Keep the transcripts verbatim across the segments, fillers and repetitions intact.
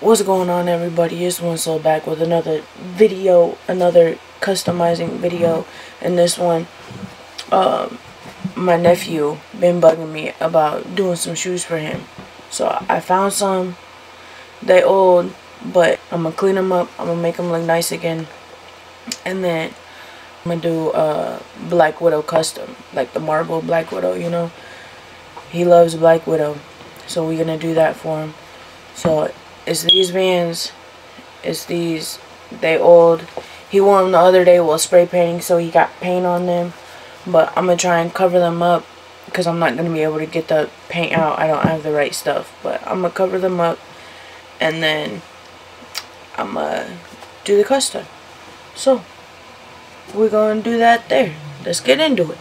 What's going on, everybody? It's One Soul back with another video, another customizing video. And this one, um, my nephew been bugging me about doing some shoes for him. So I found some. They old, but I'm gonna clean them up. I'm gonna make them look nice again, and then I'm gonna do a Black Widow custom, like the marble Black Widow. You know, he loves Black Widow, so we're gonna do that for him. So it's these Vans. It's these. They old. He wore them the other day while spray painting, so he got paint on them. But I'm gonna try and cover them up because I'm not gonna be able to get the paint out. I don't have the right stuff. But I'm gonna cover them up, and then I'm gonna do the custom. So we're gonna do that there. Let's get into it.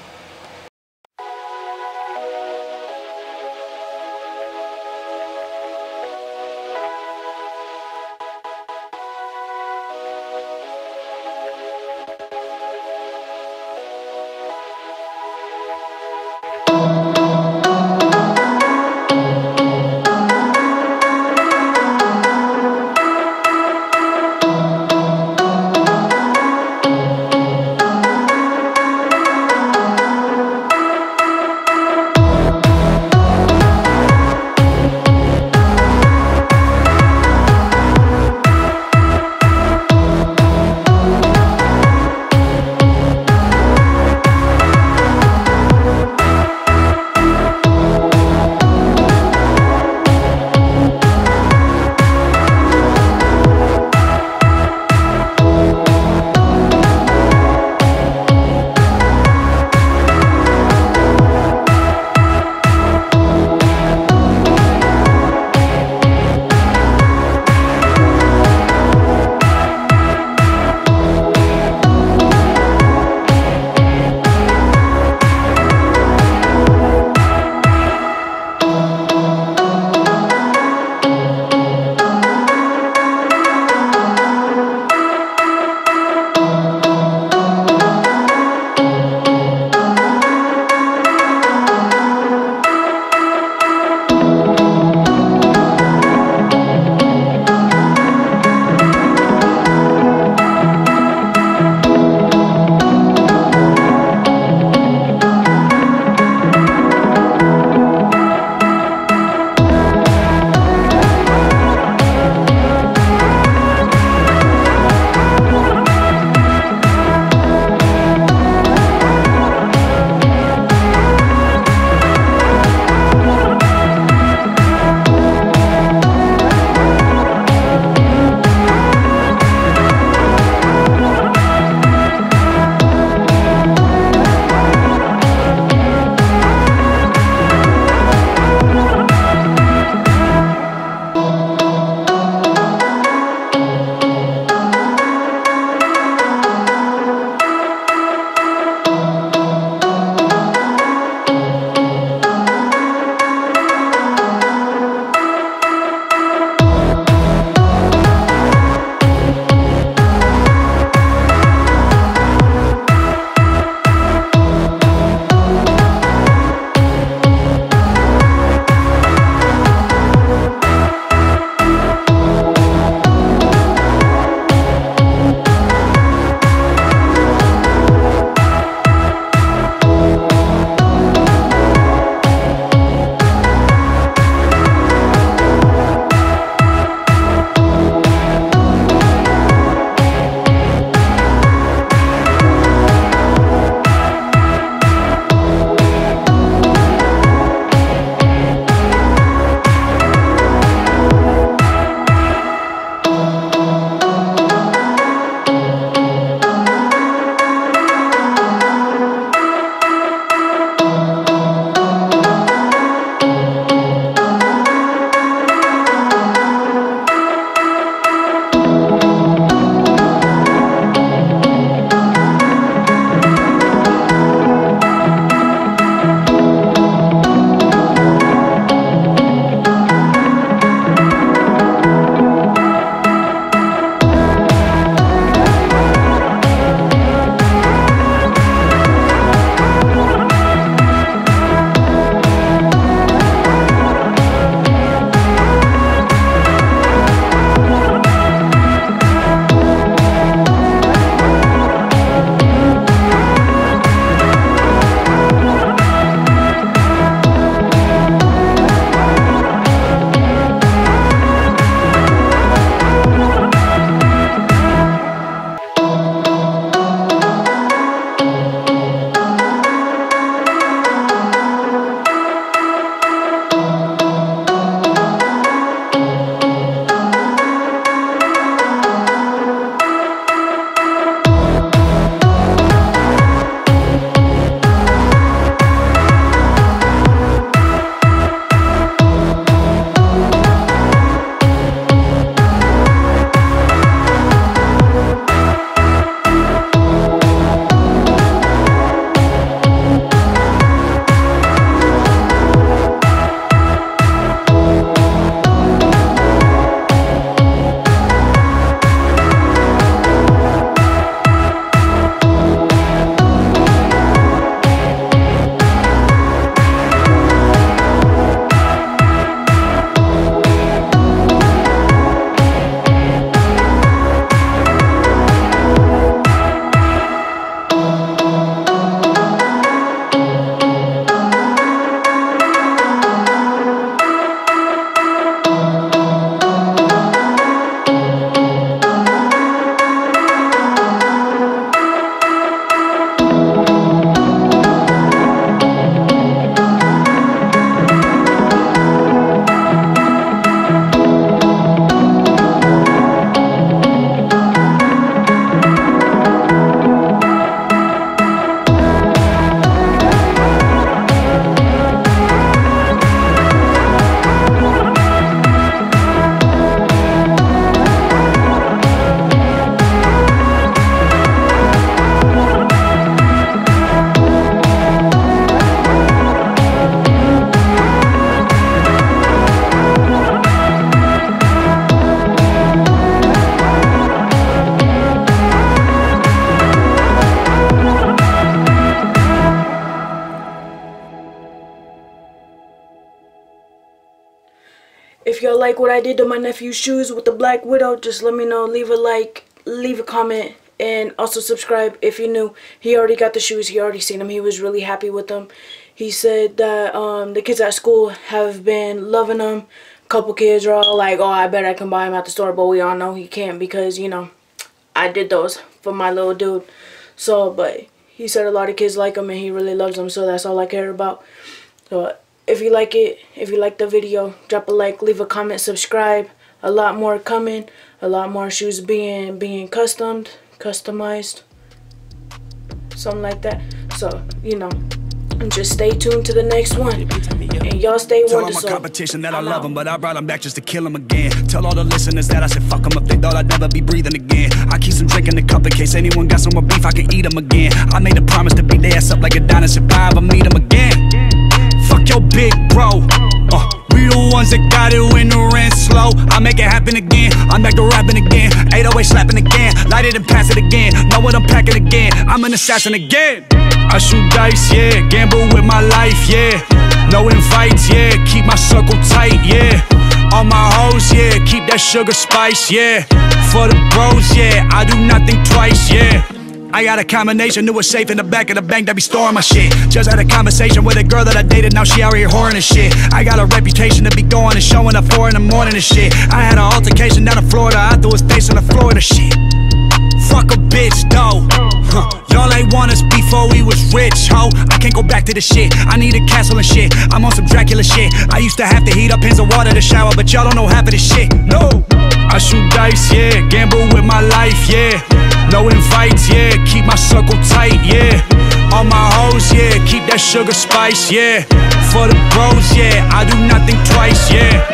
like what I did to my nephew's shoes with the Black Widow, just let me know. Leave a like, leave a comment, and also subscribe if you're new. He already got the shoes. He already seen them. He was really happy with them. He said that um, the kids at school have been loving them. A couple kids are all like, oh, I bet I can buy him at the store. But we all know he can't because, you know, I did those for my little dude. So, but he said a lot of kids like him and he really loves them. So that's all I care about. So if you like it, if you like the video, drop a like, leave a comment, subscribe. A lot more coming. A lot more shoes being being customed, customized, something like that. So, you know, and just stay tuned to the next one. And y'all stay Tell all wonderful. my competition that I love them, but I brought them back just to kill them again. Tell all the listeners that I said fuck them if they thought I'd never be breathing again. I keep some drink in the cup in case anyone got some more beef, I can eat them again. I made a promise to beat their ass up like a dinosaur if I ever meet them again. Fuck your big bro. Uh, we the ones that got it when the rent's slow. I make it happen again. I'm back to rapping again. eight oh eight slapping again. Light it and pass it again. Know what I'm packing again. I'm an assassin again. I shoot dice, yeah. Gamble with my life, yeah. No invites, yeah. Keep my circle tight, yeah. All my hoes, yeah. Keep that sugar spice, yeah. For the bros, yeah. I do nothing twice, yeah. I got a combination, knew a safe in the back of the bank that be storing my shit. Just had a conversation with a girl that I dated, now she out here whoring and shit. I got a reputation to be going and showing up four in the morning and shit. I had an altercation down in Florida, I threw his face on the floor of the shit. Fuck a bitch, though. Huh. Y'all ain't want us before we was rich, ho. I can't go back to the shit, I need a castle and shit. I'm on some Dracula shit. I used to have to heat up pins of water to shower, but y'all don't know half of this shit, no. I shoot dice, yeah. Gamble with my life, yeah. No invites, yeah. Keep my circle tight, yeah. All my hoes, yeah. Keep that sugar spice, yeah. For the bros, yeah. I do nothing twice, yeah.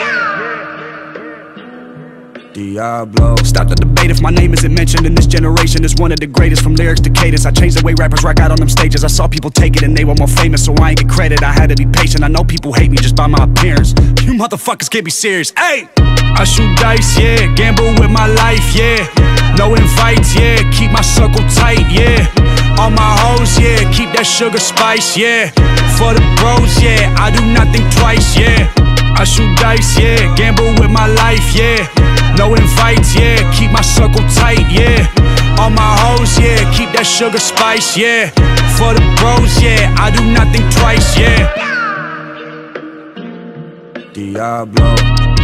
Diablo. Stop the debate if my name isn't mentioned in this generation. Is one of the greatest from lyrics to cadence. I changed the way rappers rock out on them stages. I saw people take it and they were more famous, so I ain't get credit. I had to be patient. I know people hate me just by my appearance. You motherfuckers can't be serious. Hey, I shoot dice, yeah. Gamble with my life, yeah. No invites, yeah. Keep my circle tight, yeah. All my hoes, yeah. Keep that sugar spice, yeah. For the bros, yeah. I do nothing twice, yeah. I shoot dice, yeah. Gamble with my life, yeah. No invites, yeah. Keep my circle tight, yeah. All my hoes, yeah. Keep that sugar spice, yeah. For the bros, yeah. I do nothing twice, yeah. Diablo.